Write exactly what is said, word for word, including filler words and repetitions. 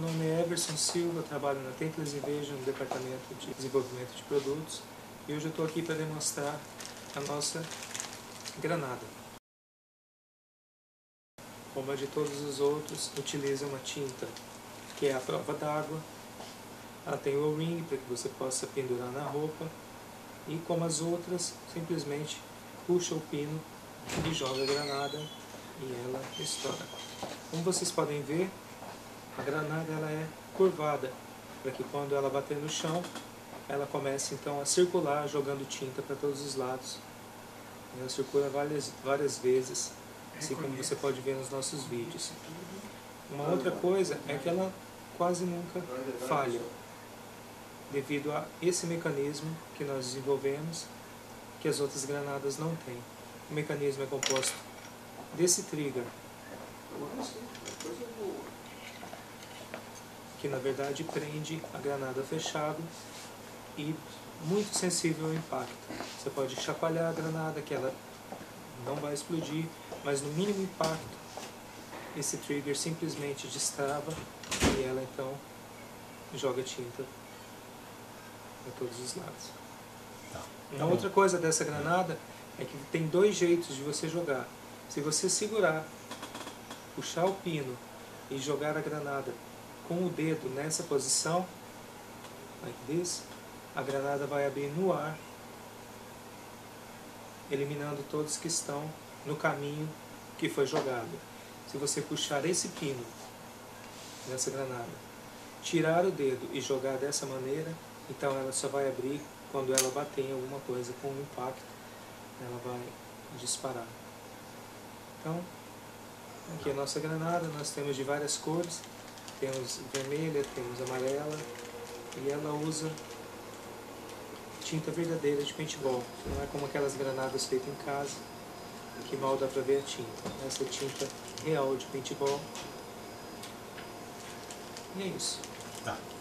nome é Everson Silva, trabalho na Temples Invasion, no departamento de desenvolvimento de produtos, e hoje eu estou aqui para demonstrar a nossa granada. Como a de todos os outros, utiliza uma tinta que é a prova d'água. Ela tem o O-ring para que você possa pendurar na roupa, e como as outras, simplesmente puxa o pino e joga a granada e ela estoura. Como vocês podem ver, a granada ela é curvada, para que quando ela bater no chão, ela comece então a circular, jogando tinta para todos os lados. Ela circula várias, várias vezes, assim como você pode ver nos nossos vídeos. Uma outra coisa é que ela quase nunca falha, devido a esse mecanismo que nós desenvolvemos, que as outras granadas não têm. O mecanismo é composto desse trigger, que na verdade prende a granada fechado e muito sensível ao impacto. Você pode chacoalhar a granada que ela não vai explodir, mas no mínimo impacto esse trigger simplesmente destrava e ela então joga tinta para todos os lados. Uma outra coisa dessa granada é que tem dois jeitos de você jogar. Se você segurar, puxar o pino e jogar a granada com o dedo nessa posição, like this, a granada vai abrir no ar, eliminando todos que estão no caminho que foi jogado. Se você puxar esse pino nessa granada, tirar o dedo e jogar dessa maneira, então ela só vai abrir quando ela bater em alguma coisa com um impacto, ela vai disparar. Então, aqui a nossa granada, nós temos de várias cores, temos vermelha, temos amarela, e ela usa tinta verdadeira de paintball, não é como aquelas granadas feitas em casa, que mal dá para ver a tinta. Essa é tinta real de paintball, e é isso. Tá.